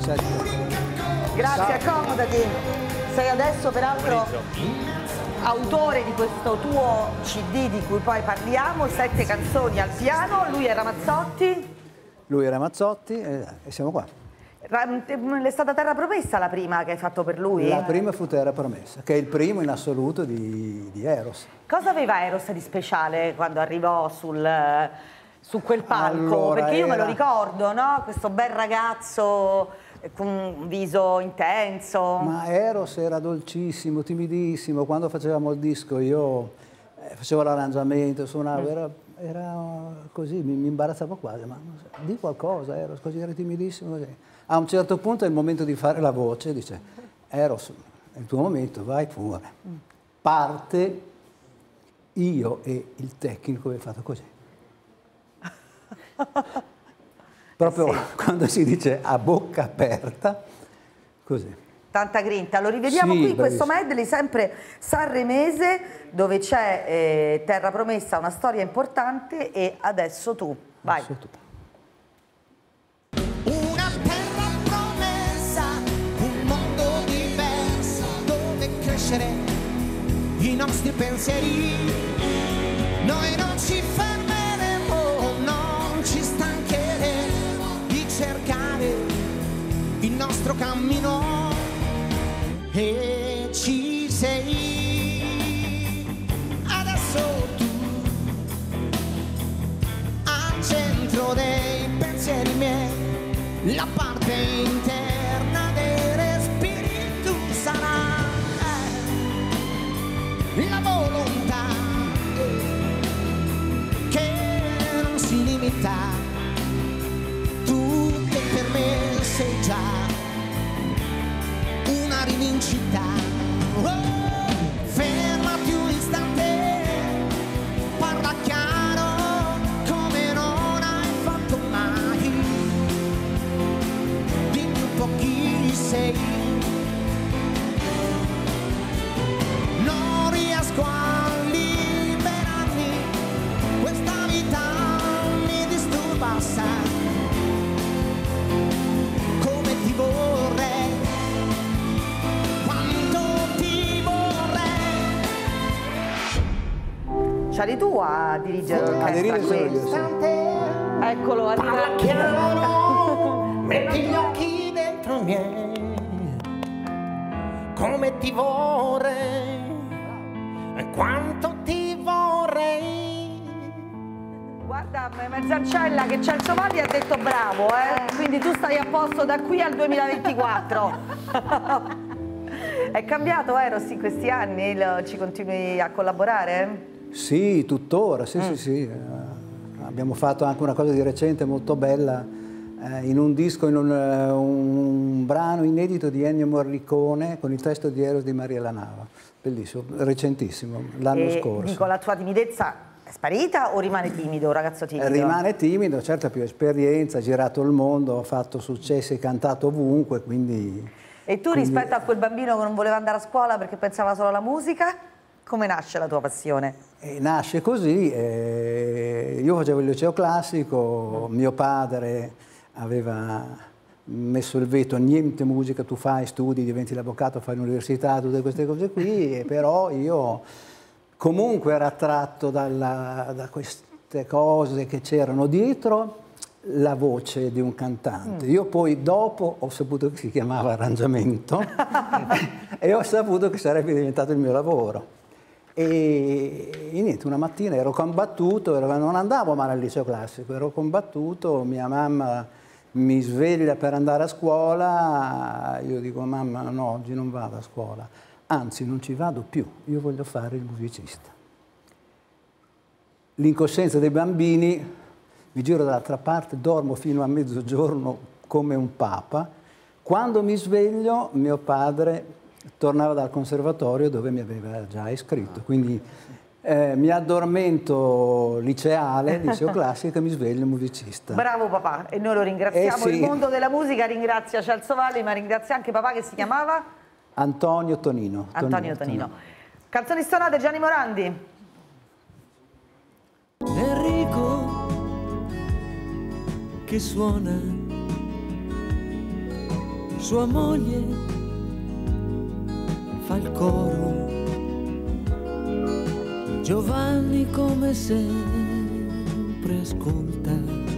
Grazie, accomodati. Sei adesso peraltro autore di questo tuo CD di cui poi parliamo, 7 canzoni al piano. Lui è Ramazzotti. Lui è Ramazzotti e siamo qua. È stata Terra Promessa la prima che hai fatto per lui? La prima fu Terra Promessa, che è il primo in assoluto di Eros. Cosa aveva Eros di speciale quando arrivò su quel palco? Allora, perché io me lo ricordo, no? Questo bel ragazzo con un viso intenso. Ma Eros era dolcissimo, timidissimo. Quando facevamo il disco io facevo l'arrangiamento, suonavo, era così, mi imbarazzavo quasi, ma di qualcosa, Eros, così era timidissimo. Così. A un certo punto è il momento di fare la voce, dice, Eros, è il tuo momento, vai pure. Parte io e il tecnico, è fatto così. Proprio quando si dice a bocca aperta, così. Tanta grinta. Lo rivediamo qui, questo medley sempre sanremese, dove c'è Terra Promessa, una storia importante, e Adesso tu. Vai. Adesso tu. Una terra promessa, un mondo diverso, dove crescere i nostri pensieri. Noi non ci fermeremo, non ci stancheremo di cercare il nostro cammino. E ci sei adesso tu, al centro dei pensieri miei, la parte interna dei respiri tu sarai, la volontà che non si limita, tu che per me sei già una rivincita. Oh, fermati un istante, parla chiaro come non hai fatto mai, dimmi un po' chi sei. Non riesco a liberarmi, questa vita mi disturba assai, come ti vorrei. C'eri tu a dirigere l'orchestra? Eccolo, parla chiaro, metti gli occhi dentro i miei, come ti vorrei e quanto ti vorrei. Guarda, Mezzancella, che Celso Valli ha detto bravo, quindi tu stai a posto da qui al 2024. È cambiato Eros in questi anni? Ci continui a collaborare? Sì, tuttora, sì. Abbiamo fatto anche una cosa di recente molto bella, in un disco, in un brano inedito di Ennio Morricone con il testo di Eros di Maria La Nava. Bellissimo, recentissimo, l'anno scorso. Dico, la tua timidezza è sparita o rimane timido, ragazzo timido? Rimane timido, certo, ha più esperienza, ha girato il mondo, ha fatto successi, cantato ovunque, quindi... E tu rispetto a quel bambino che non voleva andare a scuola perché pensava solo alla musica, come nasce la tua passione? Nasce così, io facevo il liceo classico, mio padre aveva messo il veto, niente musica, tu fai, studi, diventi l'avvocato, fai l'università, tutte queste cose qui, però io comunque ero attratto da queste cose che c'erano dietro la voce di un cantante. Io poi dopo ho saputo che si chiamava arrangiamento e ho saputo che sarebbe diventato il mio lavoro. E niente, una mattina ero combattuto, non andavo male al liceo classico, ero combattuto, mia mamma mi sveglia per andare a scuola, io dico mamma no, oggi non vado a scuola, anzi non ci vado più, io voglio fare il musicista. L'incoscienza dei bambini, mi giro dall'altra parte, dormo fino a mezzogiorno come un papa, quando mi sveglio mio padre tornava dal conservatorio dove mi aveva già iscritto, quindi mi addormento liceale, liceo classico, e mi sveglio musicista. Bravo papà, e noi lo ringraziamo. Sì. Il mondo della musica ringrazia Celso Valli, ma ringrazia anche papà che si chiamava? Antonio Tonino. Antonio Tonino. Canzoni stonate, Gianni Morandi. Enrico che suona sua moglie fa il coro. Giovanni come sempre ascolta,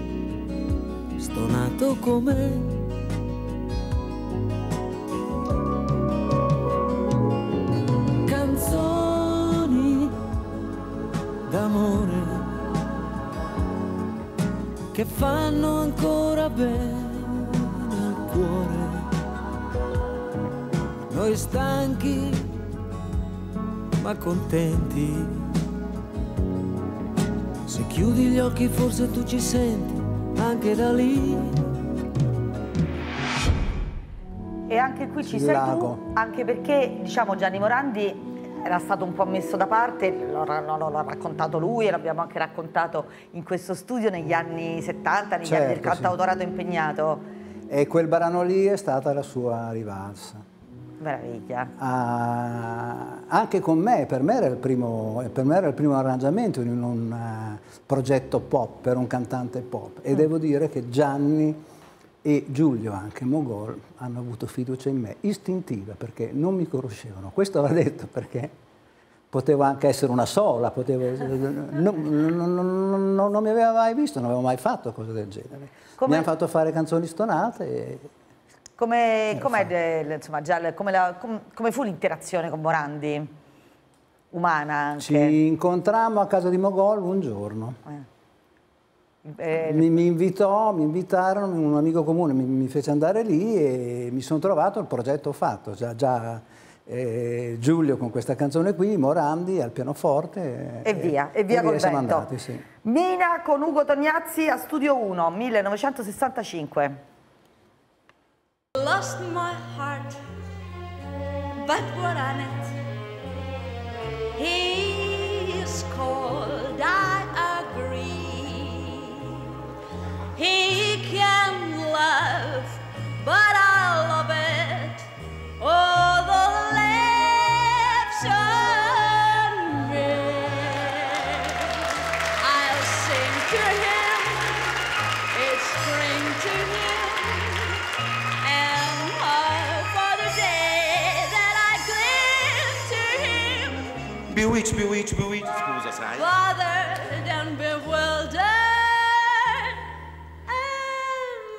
stonato com'è. Canzoni d'amore che fanno ancora bene al cuore. Noi stanchi ma contenti. Se chiudi gli occhi forse tu ci senti anche da lì. E anche qui ci sei tu, anche perché diciamo Gianni Morandi era stato un po' messo da parte, l'ha raccontato lui e l'abbiamo anche raccontato in questo studio negli anni 70, negli anni del cantautorato impegnato. E quel brano lì è stata la sua rivalsa. Meraviglia. Anche con me, per me era il primo arrangiamento in un progetto pop, per un cantante pop. E devo dire che Gianni e Giulio, anche Mogol, hanno avuto fiducia in me, istintiva, perché non mi conoscevano. Questo va detto perché potevo anche essere una sola, non mi aveva mai visto, non avevo mai fatto cose del genere. Mi hanno fatto fare canzoni stonate e... Come fu l'interazione con Morandi? Umana anche? Ci incontrammo a casa di Mogol un giorno. Mi invitarono, un amico comune mi fece andare lì e mi sono trovato il progetto fatto. Giulio con questa canzone qui, Morandi al pianoforte. E via col siamo vento. andati, sì. Mina con Ugo Tognazzi a Studio 1, 1965. Lost my heart, but what on it? He's cold, I agree. He can love, but I love it. Oh, the lips on me. I'll sing to him, it's spring to him. Bewitched, scusa, sai? Bothered and bewildered am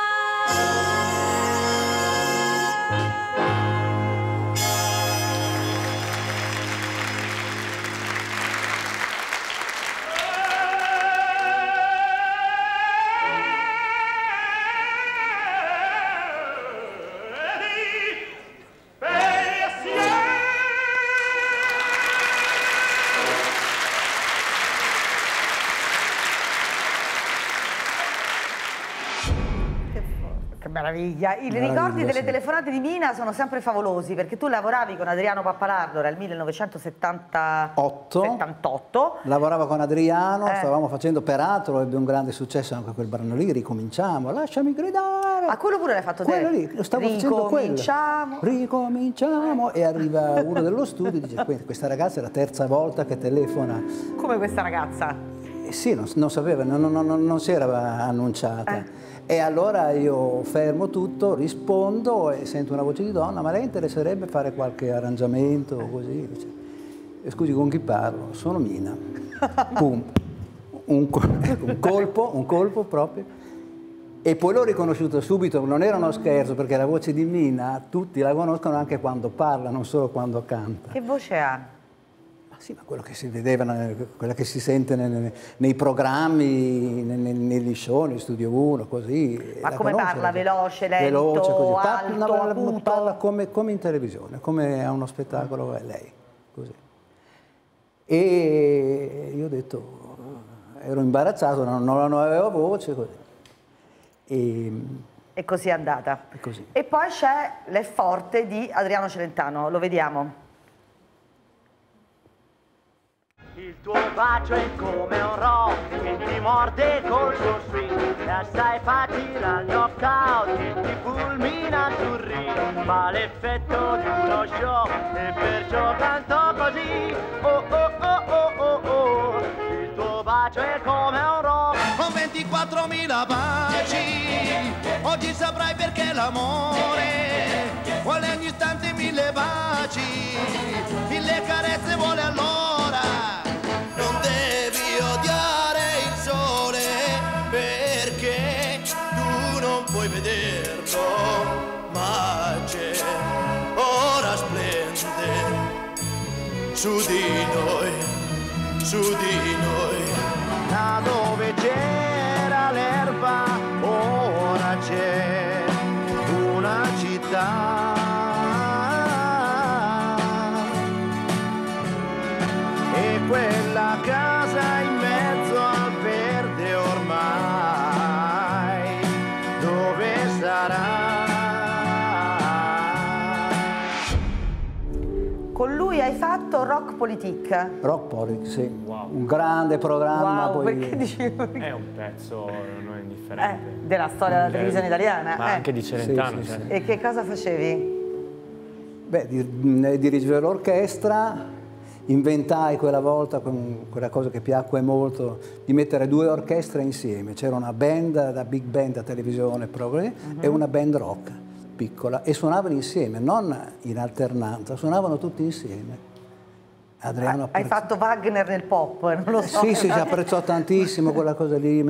Meraviglia. I ricordi delle telefonate di Mina sono sempre favolosi perché tu lavoravi con Adriano Pappalardo, era il 1978. Lavorava con Adriano, stavamo facendo peraltro, ebbe un grande successo anche quel brano lì, Ricominciamo, lasciami gridare. Ma quello pure l'hai fatto te? Quello lì, lo stavo facendo quello. Ricominciamo. E arriva uno dello studio e dice, questa ragazza è la terza volta che telefona. Come questa ragazza? Sì, non sapeva, non si era annunciata. E allora io fermo tutto, rispondo e sento una voce di donna, ma lei interesserebbe fare qualche arrangiamento così? Dice, scusi, con chi parlo? Sono Mina. Pum. Un colpo proprio. E poi l'ho riconosciuto subito, non era uno scherzo, perché la voce di Mina tutti la conoscono anche quando parla, non solo quando canta. Che voce ha? Sì, ma quello che si vedeva, quella che si sente nei programmi, negli show, nel Studio 1, così. Ma come parla? Veloce, lento, veloce, così. alto, acuto? Parla come in televisione, come a uno spettacolo, è lei, così. E io ho detto, ero imbarazzato, non avevo voce, così. E così è andata. E così. E poi c'è L'è forte di Adriano Celentano, lo vediamo. Il tuo bacio è come un rock che ti morde col suo swing, e assai facile al knockout che ti fulmina sul ring, ma l'effetto di uno show e perciò canto così. Oh oh oh oh oh oh, il tuo bacio è come un rock. 24.000 baci, oggi saprai perché l'amore vuole ogni istante 1000 baci, 1000 carezze vuole allora. Non devi odiare il sole perché tu non puoi vederlo, ma c'è, ora splende su di noi, su di noi. Da dove c'era l'erba ora c'è una città. E quella casa in mezzo al verde ormai dove sarà? Con lui hai fatto Rock Politique. Rock Politique, sì. Wow. Un grande programma. Wow, poi... perché dicevo? È un pezzo non indifferente. Della storia della televisione italiana. Ma anche di Celentano. Sì, sì, sì. E che cosa facevi? Beh, dirigevo l'orchestra, inventai quella volta quella cosa che piacque molto, di mettere 2 orchestre insieme. C'era una band da big band a televisione proprio, e una band rock piccola, e suonavano insieme, non in alternanza, suonavano tutti insieme. Adriano Hai fatto Wagner nel pop, non lo so. Sì, sì, si apprezzò tantissimo quella cosa lì.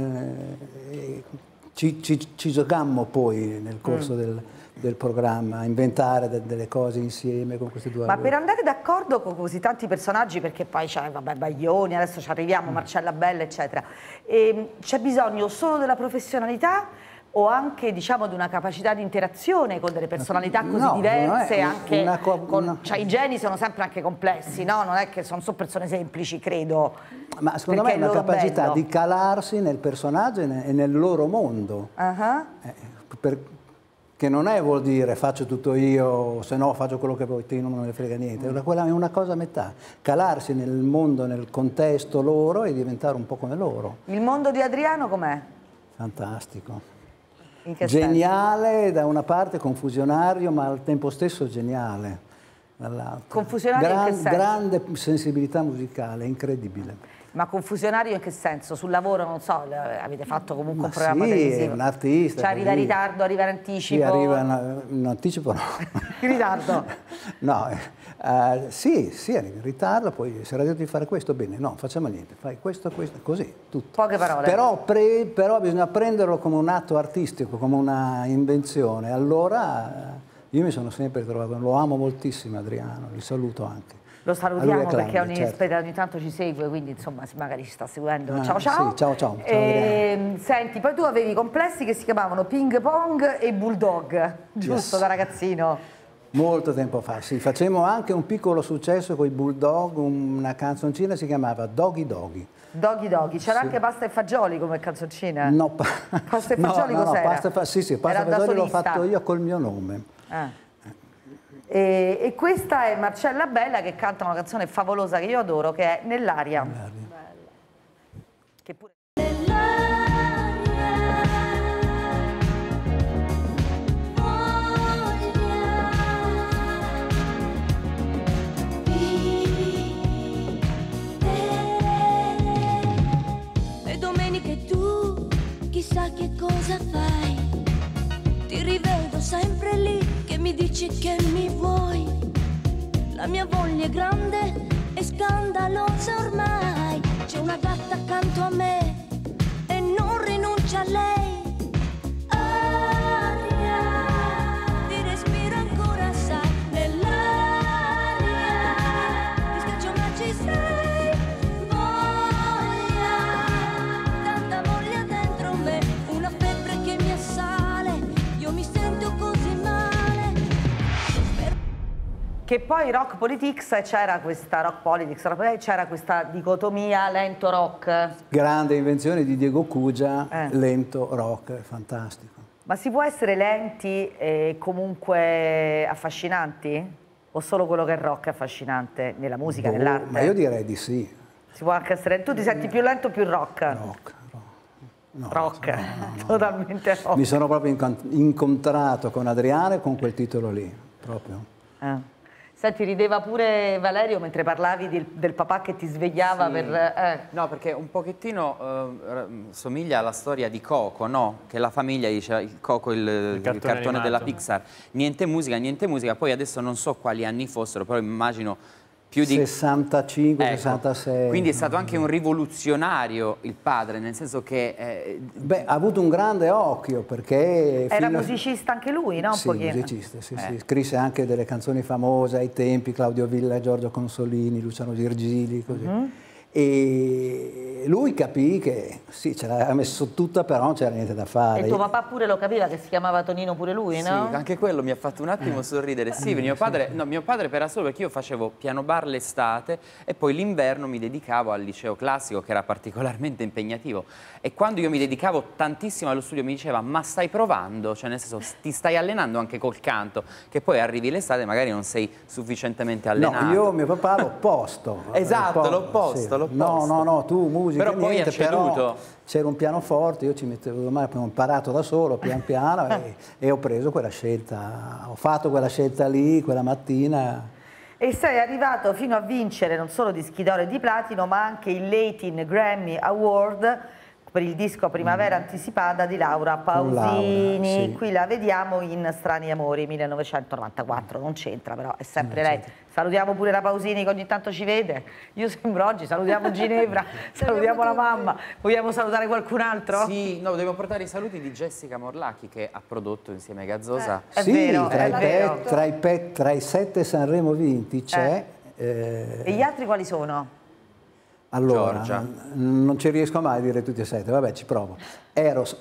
Ci giocammo poi nel corso del programma a inventare delle cose insieme con questi 2 Ma per andare d'accordo con così tanti personaggi, perché poi c'è, vabbè, Baglioni, adesso ci arriviamo, Marcella Bella, eccetera, c'è bisogno solo della professionalità o anche, diciamo, di una capacità di interazione con delle personalità così diverse? Cioè, i geni sono sempre anche complessi, no? Non è che sono persone semplici, credo. Ma secondo me è una capacità di calarsi nel personaggio e nel loro mondo. Che non vuol dire faccio tutto io, se no faccio quello che vuoi te, non me ne frega niente. Quella è una cosa a metà. Calarsi nel mondo, nel contesto loro e diventare un po' come loro. Il mondo di Adriano com'è? Fantastico. In che Geniale senso? da una parte, confusionario, ma al tempo stesso geniale dall'altra. Confusionario in che senso? Grande sensibilità musicale, incredibile. Ma confusionario in che senso? Sul lavoro, non so, avete fatto comunque un programma sì, televisivo? È un artista. Cioè arriva in ritardo, arriva in anticipo? Sì, arriva in anticipo no. In ritardo? No, sì, arriva in ritardo, poi si era detto di fare questo, bene, no, facciamo niente, fai questo, così, tutto. Poche parole. Però bisogna prenderlo come un atto artistico, come una invenzione. Allora io mi sono sempre trovato, lo amo moltissimo Adriano, li saluto anche. Lo salutiamo perché certo. ogni tanto ci segue, quindi insomma magari ci sta seguendo. Ciao ciao. Sì, ciao. Senti, poi tu avevi complessi che si chiamavano Ping Pong e Bulldog, giusto, da ragazzino? Molto tempo fa, sì. Facemmo anche un piccolo successo con i Bulldog, una canzoncina si chiamava Doggy Doggy. Doggy Doggy, c'era sì. Anche Pasta e Fagioli come canzoncina? No, Pasta e Fagioli cos'era? Pasta e Fagioli l'ho fatto io col mio nome. E questa è Marcella Bella che canta una canzone favolosa che io adoro, che è Nell'aria. Che pure... Le domeniche tu chissà che cosa fai, ti rivedo sempre lì che mi dici che mi vuoi. La mia voglia è grande e scandalosa ormai, c'è una gatta accanto a me e non rinuncia a lei. Aria, ti respiro ancora, sai, nell'aria, ti scaccio ma ci sei. Voglia, tanta voglia dentro me, una febbre che mi assale, io mi sento così male. Che poi Rock Politics c'era questa dicotomia lento rock. Grande invenzione di Diego Cugia, lento rock, fantastico. Ma si può essere lenti e comunque affascinanti? O solo quello che è rock è affascinante nella musica, nell'arte? Ma io direi di sì. Si può anche essere... Tu ti senti più lento o più rock? Rock. Totalmente rock. Mi sono proprio incontrato con Adriano e con quel titolo lì, proprio. Senti, rideva pure Valerio mentre parlavi del papà che ti svegliava sì. per... No, perché un pochettino somiglia alla storia di Coco, no? Che la famiglia dice Coco, il cartone della Pixar. Niente musica, poi adesso non so quali anni fossero, però immagino più di 65, ecco, 66. Quindi è stato anche un rivoluzionario il padre, nel senso che... Beh, ha avuto un grande occhio perché... Era musicista anche lui, no? Sì, musicista, sì. Scrisse anche delle canzoni famose ai tempi, Claudio Villa, Giorgio Consolini, Luciano Virgili, così. E lui capì che sì, ce l'aveva messo tutta, però non c'era niente da fare. E tuo papà pure lo capiva che si chiamava Tonino pure lui, no? Sì, anche quello mi ha fatto un attimo sorridere. Sì, mio padre era solo perché io facevo piano bar l'estate e poi l'inverno mi dedicavo al liceo classico, che era particolarmente impegnativo. E quando io mi dedicavo tantissimo allo studio mi diceva: ma stai provando? Cioè, nel senso, ti stai allenando anche col canto, che poi arrivi l'estate e magari non sei sufficientemente allenato. No, io mio papà l'opposto. Esatto, l'opposto. No, tu musica però niente, poi ha ceduto. C'era un pianoforte, io ci mettevo, ormai ho imparato da solo pian piano e ho preso quella scelta, ho fatto quella scelta lì, quella mattina. E sei arrivato fino a vincere non solo dischi d'oro e di platino, ma anche il Latin Grammy Award per il disco Primavera Anticipata di Laura Pausini. Laura, sì. Qui la vediamo in Strani Amori 1994, non c'entra però, è sempre lei. Salutiamo pure la Pausini che ogni tanto ci vede. Io sembro oggi, salutiamo Ginevra, salutiamo la mamma. Vogliamo salutare qualcun altro? Sì, no, dobbiamo portare i saluti di Jessica Morlacchi che ha prodotto insieme a Gazzosa. È sì, vero, tra i 7 Sanremo vinti c'è... E gli altri quali sono? Allora, Giorgia. Non ci riesco mai a dire tutti e 7, vabbè ci provo. Eros,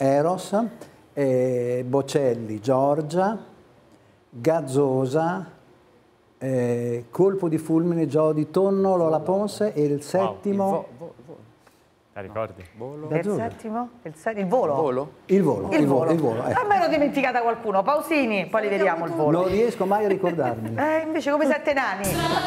Bocelli, Giorgia, Gazzosa, Colpo di fulmine, Gio di Tonno, Lola Ponce e il settimo... La ricordi? Volo. Il settimo? Il volo? Il volo. A me l'ho dimenticata qualcuno, Pausini, poi li vediamo il volo. Non riesco mai a ricordarmi. Invece come 7 nani.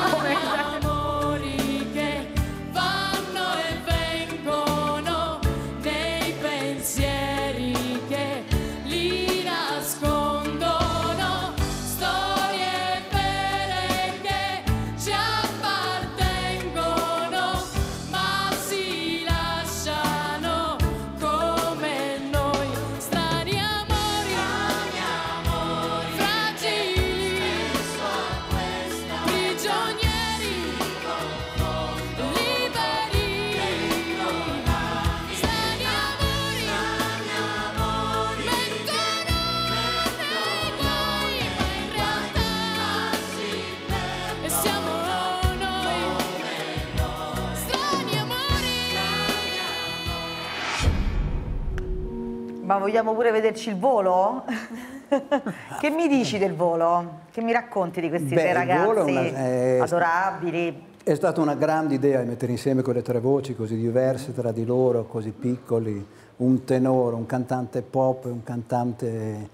Ma vogliamo pure vederci il volo? Che mi dici del volo? Che mi racconti di questi tre ragazzi adorabili? È stata una grande idea mettere insieme quelle 3 voci così diverse tra di loro, così piccoli, un tenore, un cantante pop, un cantante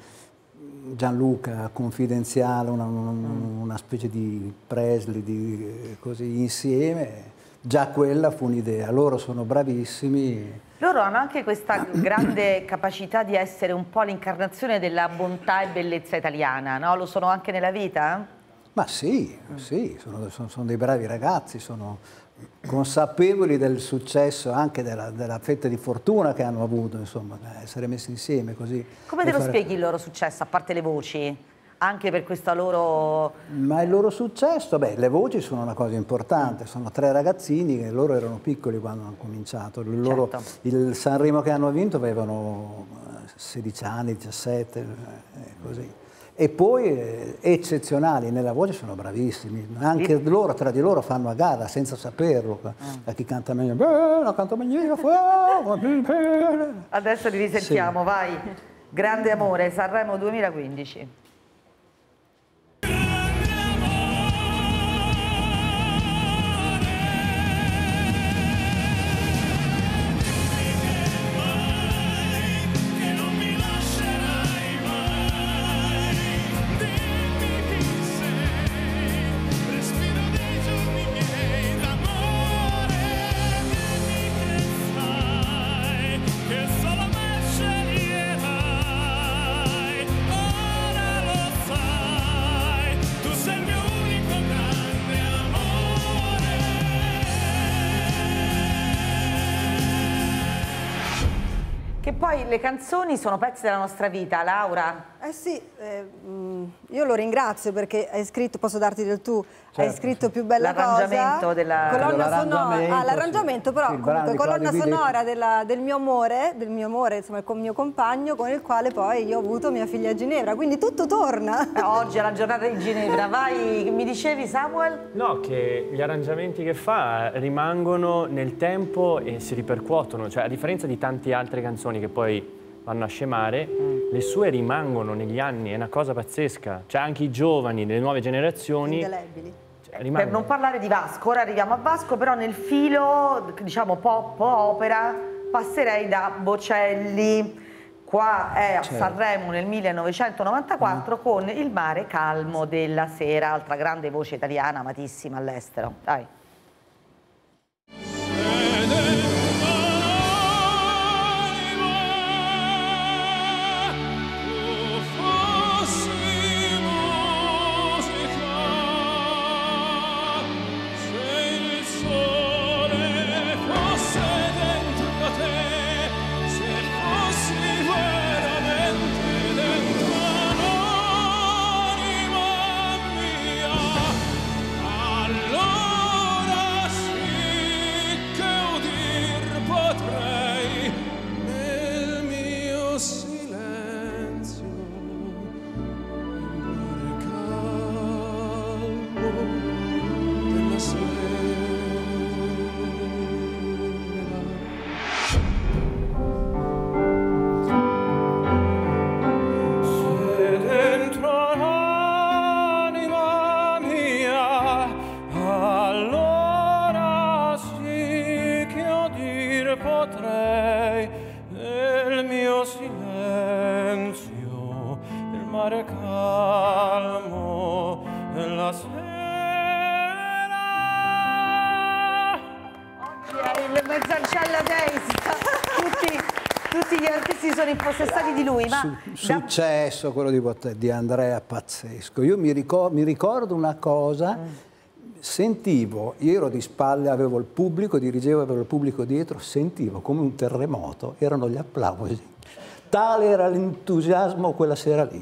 Gianluca confidenziale, una specie di Presley, così insieme. Già quella fu un'idea, loro sono bravissimi. Loro hanno anche questa grande capacità di essere un po' l'incarnazione della bontà e bellezza italiana, no? Lo sono anche nella vita? Ma sì, sono dei bravi ragazzi, sono consapevoli del successo, anche della fetta di fortuna che hanno avuto, insomma, essere messi insieme così. Come te lo spieghi il loro successo, a parte le voci? Anche per questa loro... Ma il loro successo, beh, le voci sono una cosa importante, sono 3 ragazzini che loro erano piccoli quando hanno cominciato. Il Sanremo che hanno vinto avevano 16 anni, 17, così. E poi eccezionali nella voce, sono bravissimi, anche loro tra di loro fanno a gara senza saperlo, a chi canta meglio, la canto meglio, adesso li risentiamo, sì. Vai, Grande Amore, Sanremo 2015. Che solo me sceglierai, ora Che poi le canzoni sono pezzi della nostra vita, Laura. Eh sì, io lo ringrazio perché hai scritto, posso darti del tu, hai scritto Più bella cosa. L'arrangiamento della... Colonna sonora, l'arrangiamento, però sì, comunque colonna sonora del mio amore, insomma, con mio compagno, con il quale poi io ho avuto mia figlia a Ginevra, quindi tutto torna. Oggi è la giornata di Ginevra, vai, mi dicevi Samuel? No, che gli arrangiamenti che fa rimangono nel tempo e si ripercuotono, cioè a differenza di tante altre canzoni che poi vanno a scemare, le sue rimangono negli anni, è una cosa pazzesca, cioè anche i giovani, le nuove generazioni... Indelebili. Per non parlare di Vasco, ora arriviamo a Vasco, però nel filo, diciamo, pop, opera, passerei da Bocelli. Qua è a Sanremo nel 1994 con Il mare calmo della sera, altra grande voce italiana amatissima all'estero. Dai. Tutti gli artisti sono impossessati di lui, ma... Successo quello di Andrea, pazzesco. Io mi ricordo una cosa, sentivo, io ero di spalle, avevo il pubblico, dirigevo, avevo il pubblico dietro, sentivo come un terremoto, erano gli applausi. Tale era l'entusiasmo quella sera lì.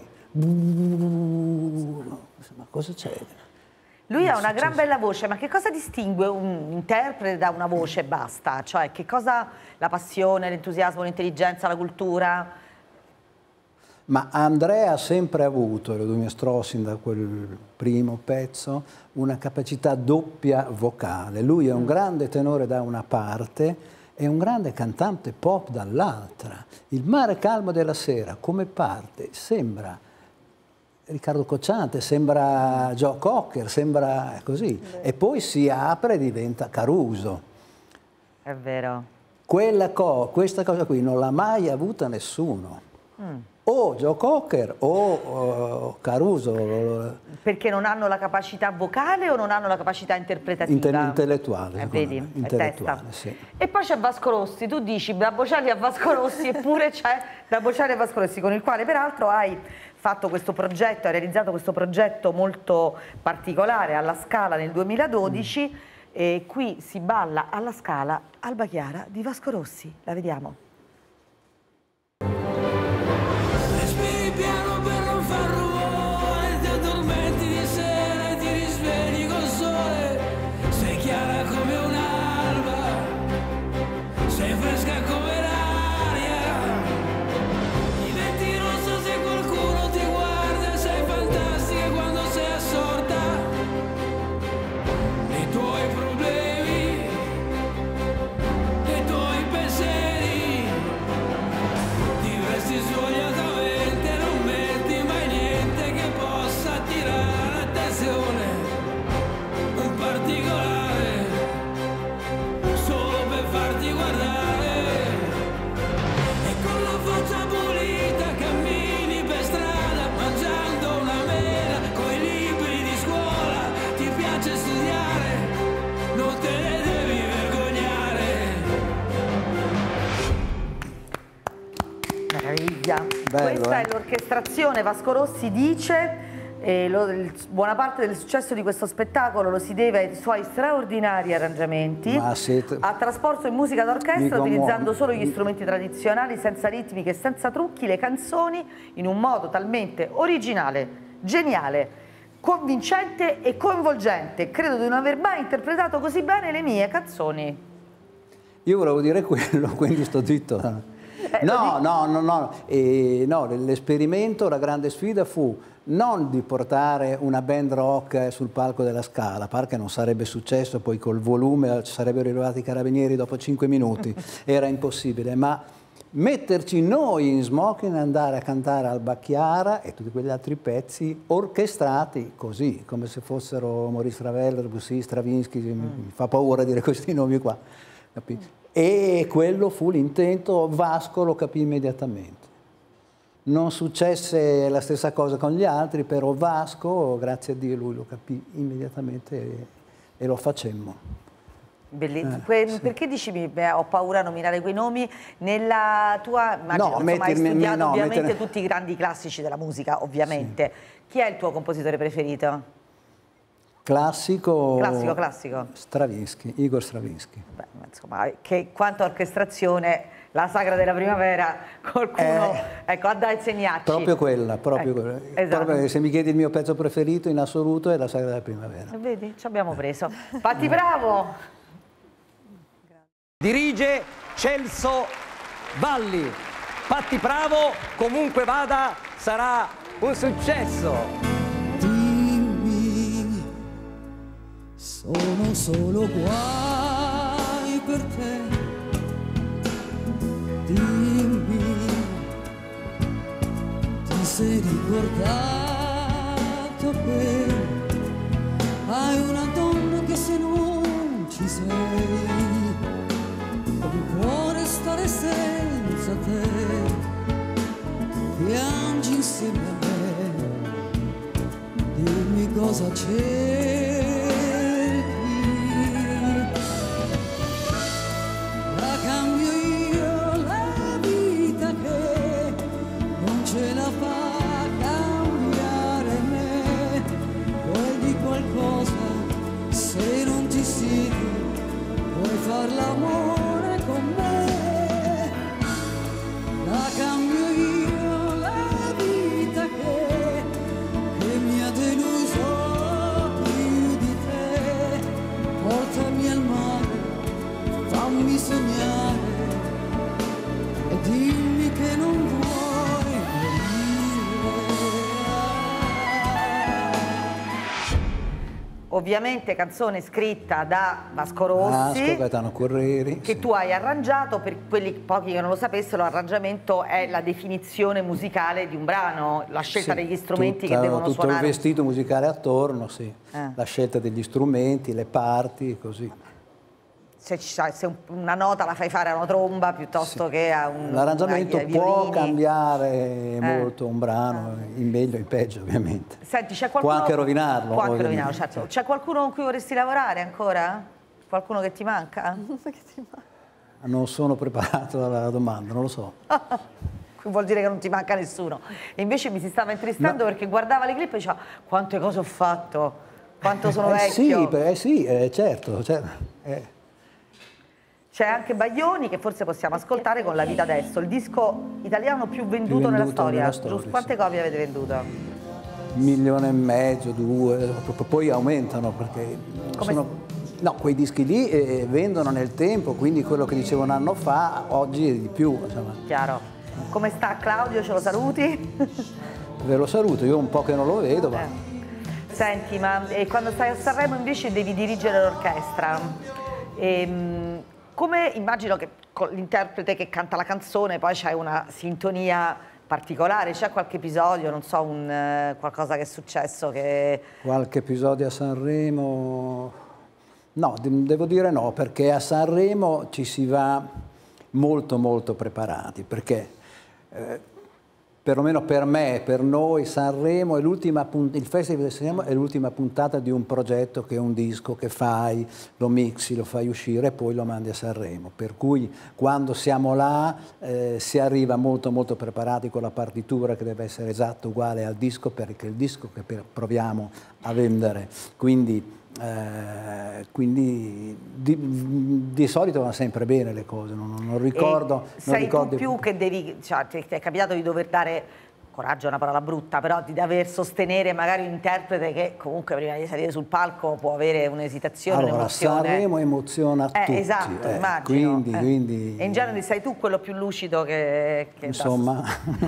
Ma cosa c'è? Lui ha una gran bella voce, ma che cosa distingue un interprete da una voce e basta? Cioè, che cosa... La passione, l'entusiasmo, l'intelligenza, la cultura? Ma Andrea ha sempre avuto, lo dimostra sin da quel primo pezzo, una capacità doppia vocale. Lui è un grande tenore da una parte e un grande cantante pop dall'altra. Il mare calmo della sera, come parte, sembra Riccardo Cocciante, sembra Joe Cocker, sembra così. E poi si apre e diventa Caruso. È vero. Questa cosa qui non l'ha mai avuta nessuno. O Joe Cocker o Caruso. Perché non hanno la capacità vocale o non hanno la capacità interpretativa? Intellettuale. Vedi, intellettuale, testa. sì. E poi c'è Vasco Rossi, tu dici da Bocelli a Vasco Rossi, eppure c'è da Bocelli a Vasco Rossi, con il quale peraltro hai fatto questo progetto, hai realizzato questo progetto molto particolare alla Scala nel 2012. E qui si balla alla Scala Alba Chiara di Vasco Rossi. La vediamo. Respiri piano per non far rumore, ti addormenti di sera e ti risvegli col sole. Sei chiara come un'alba, sei fresca come l'aria. Diventi rossa se qualcuno ti guarda, sei fantastica quando sei assorta nei tuoi problemi, nei tuoi pensieri. Ti vesti svogliatamente, non metti mai niente che possa attirare l'attenzione. Un particolare, solo per farti guardare. E con la faccia pulita cammini per strada, mangiando una mela coi libri di scuola. Ti piace studiare, non te ne devi vergognare. Meraviglia. Bello, Questa è l'orchestrazione, Vasco Rossi dice, E buona parte del successo di questo spettacolo lo si deve ai suoi straordinari arrangiamenti. Ha trasposto in musica d'orchestra, utilizzando solo gli strumenti tradizionali, senza ritmiche e senza trucchi, le canzoni in un modo talmente originale, geniale, convincente e coinvolgente. Credo di non aver mai interpretato così bene le mie canzoni. Io volevo dire quello, quindi sto zitto. No, l'esperimento, la grande sfida fu non di portare una band rock sul palco della Scala, a parte che non sarebbe successo, poi col volume ci sarebbero arrivati i carabinieri dopo 5 minuti, era impossibile, ma metterci noi in smoking e andare a cantare al Bacchiara e tutti quegli altri pezzi orchestrati così, come se fossero Maurice Ravel, Debussy, Stravinsky, mi fa paura dire questi nomi qua, capito? E quello fu l'intento. Vasco lo capì immediatamente. Non successe la stessa cosa con gli altri, però Vasco, grazie a Dio, lui lo capì immediatamente e lo facemmo. Bellissimo. Perché dici ho paura a nominare quei nomi? Nella tua, immagino, hai studiato ovviamente tutti i grandi classici della musica, ovviamente. Sì. Chi è il tuo compositore preferito? Classico. Stravinsky, Igor Stravinsky. Beh, insomma, quanta orchestrazione, la Sagra della Primavera, qualcuno ecco, ha da insegnarci. Proprio quella. Esatto. Proprio, se mi chiedi il mio pezzo preferito in assoluto è la Sagra della Primavera. Vedi, ci abbiamo preso. Patti Bravo! Dirige Celso Valli. Patti Bravo, comunque vada, sarà un successo. Sono solo guai per te, dimmi, ti sei ricordato che hai una donna che se non ci sei, come può restare senza te, piangi insieme a me, dimmi cosa c'è. Cambio io la vita che non ce la fa cambiare me, vuoi di qualcosa se non ti siedi, vuoi far l'amore con me, la cambio io la vita che mi ha deluso più di te, portami al mare, fammi sognare e dimmi che non vuoi morire. Ovviamente canzone scritta da Vasco Rossi, Gaetano Correri, che tu hai arrangiato. Per quelli pochi che non lo sapessero, l'arrangiamento è la definizione musicale di un brano, la scelta degli strumenti che devono suonare. Tutto il vestito musicale attorno, la scelta degli strumenti, le parti, così. Se una nota la fai fare a una tromba piuttosto che a un... L'arrangiamento può cambiare molto un brano, in meglio e in peggio ovviamente. Senti, c'è qualcuno... Può anche rovinarlo. Può anche rovinarlo, certo. C'è qualcuno con cui vorresti lavorare ancora? Qualcuno che ti manca? Non sono preparato alla domanda, non lo so. Vuol dire che non ti manca nessuno. E invece mi si stava intristendo perché guardava le clip e diceva quante cose ho fatto, quanto sono vecchio. Certo. C'è anche Baglioni, che forse possiamo ascoltare con La vita adesso, il disco italiano più venduto nella storia. Giusto? Quante copie avete venduto? 1,5 milioni, 2, poi aumentano perché quei dischi lì vendono nel tempo, quindi quello che dicevo un anno fa oggi è di più. Insomma. Chiaro. Come sta Claudio? Ce lo saluti? Ve lo saluto, io un po' che non lo vedo. Ma... Senti, ma quando stai a Sanremo invece devi dirigere l'orchestra. Come immagino che con l'interprete che canta la canzone poi c'è una sintonia particolare, c'è qualche episodio, non so, qualcosa che è successo che... Qualche episodio a Sanremo? No, devo dire no, perché a Sanremo ci si va molto preparati, perché perlomeno per me, per noi, Sanremo è il Festival di Sanremo è l'ultima puntata di un progetto che è un disco che fai, lo mixi, lo fai uscire e poi lo mandi a Sanremo. Per cui quando siamo là si arriva molto molto preparati con la partitura che deve essere esatta, uguale al disco, perché è il disco che proviamo a vendere. Quindi di solito vanno sempre bene le cose, non ricordo. Sei tu più che devi, cioè, ti è capitato di dover dare, coraggio è una parola brutta, però di dover sostenere magari un interprete che comunque prima di salire sul palco può avere un'esitazione, allora, un'emozione. Sanremo emoziona tutti. Esatto, immagino. Quindi... E in genere sei tu quello più lucido che insomma,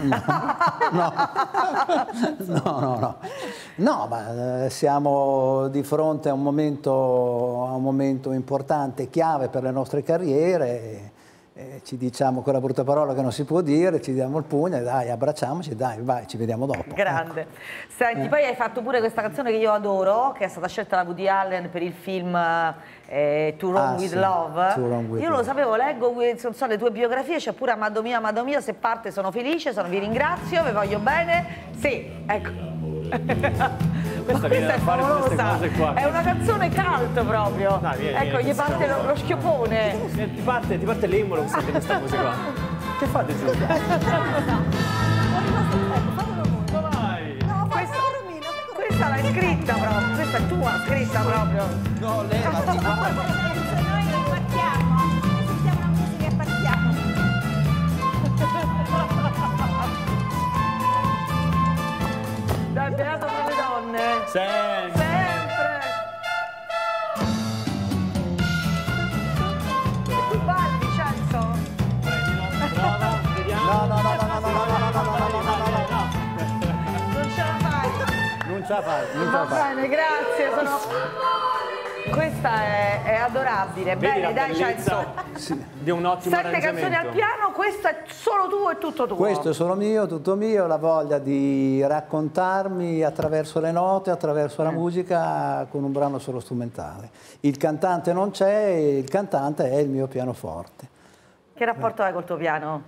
no, ma siamo di fronte a un momento importante, chiave per le nostre carriere. Ci diciamo quella brutta parola che non si può dire, ci diamo il pugno e dai, abbracciamoci, dai, vai, ci vediamo dopo. Grande. Ecco. Senti, poi hai fatto pure questa canzone che io adoro, che è stata scelta da Woody Allen per il film To Run With Love. Io non lo sapevo, leggo non so, le tue biografie, c'è pure Amado mio, se parte sono felice, vi ringrazio, vi voglio bene. Sì, ecco. Questa viene a fare queste cose qua. È una canzone cult proprio. Dai, vieni, ecco, gli parte lo schiopone. Ti parte l'embolo che sente questa musica qua. Che fate giù? Questa l'hai scritta proprio, questa è tua scritta proprio. No, levati. Noi partiamo, sentiamo la musica e partiamo. Dai, beato per le donne. Sempre. E tu balli, Vincenzo? Prova, vediamo. No. Non ce la fai. Non ce la fai. Va bene, grazie, questa è adorabile. Vedi bene, dai, Vincenzo. Di un ottimo 7 canzoni al piano, questo è solo tuo e tutto tuo. Questo è solo mio, tutto mio, la voglia di raccontarmi attraverso le note, attraverso la musica, con un brano solo strumentale. Il cantante non c'è, il cantante è il mio pianoforte. Che rapporto hai col tuo piano?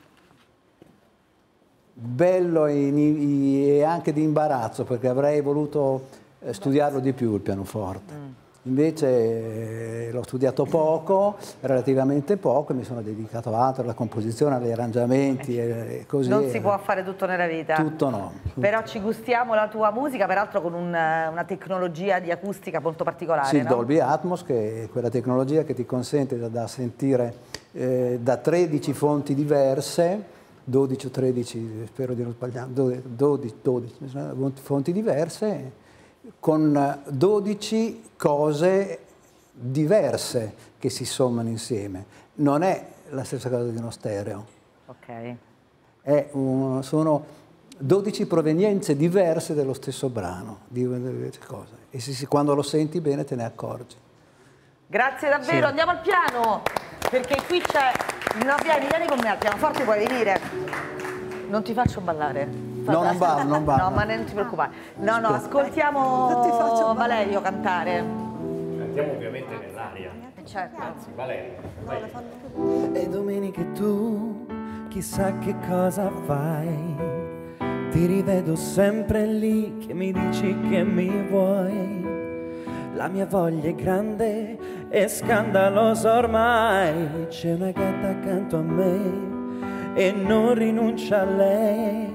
Bello e anche di imbarazzo, perché avrei voluto studiarlo di più il pianoforte. Invece l'ho studiato poco, relativamente poco, e mi sono dedicato a altro, alla composizione, agli arrangiamenti e così. Non si può fare tutto nella vita. Tutto no. Però ci gustiamo la tua musica, peraltro con una tecnologia di acustica molto particolare. Sì, no? Dolby Atmos, che è quella tecnologia che ti consente da sentire da 13 fonti diverse, 12 o 13, spero di non sbagliare, 12 fonti diverse, con 12 cose diverse che si sommano insieme. Non è la stessa cosa di uno stereo. Ok. Sono 12 provenienze diverse dello stesso brano, di cose. E quando lo senti bene te ne accorgi. Grazie davvero, Sì. Andiamo al piano, perché qui c'è... No, vieni con me al pianoforte, puoi venire. Non ti faccio ballare. No, non ballo, non ballo. No, ma non ti preoccupare. No, ascoltiamo Valerio cantare. Cantiamo ovviamente nell'aria. Certo. Valerio, vai. E domeniche tu, chissà che cosa fai. Ti rivedo sempre lì che mi dici che mi vuoi. La mia voglia è grande e scandalosa ormai. C'è una gatta accanto a me e non rinuncia a lei.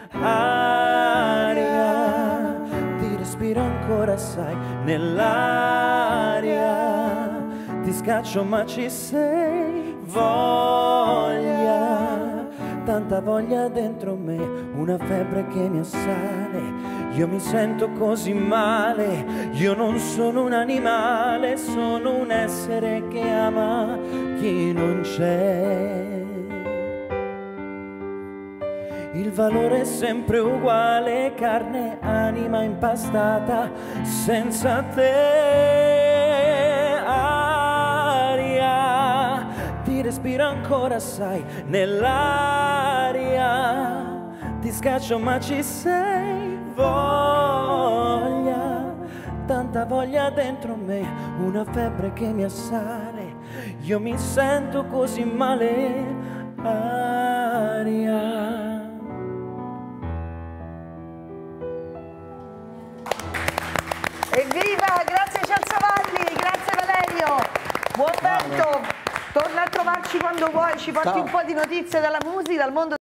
Aria, ti respiro ancora, sai, nell'aria. Ti scaccio ma ci sei. Voglia, tanta voglia dentro me, una febbre che mi assale. Io mi sento così male, io non sono un animale, sono un essere che ama chi non c'è. Il valore è sempre uguale, carne, anima impastata, senza te. Aria, ti respiro ancora, sai, nell'aria. Ti scaccio ma ci sei. Voglia, tanta voglia dentro me, una febbre che mi assale. Io mi sento così male. Aria. ritrovarci quando vuoi, ci porti un po' di notizie dalla musica, dal mondo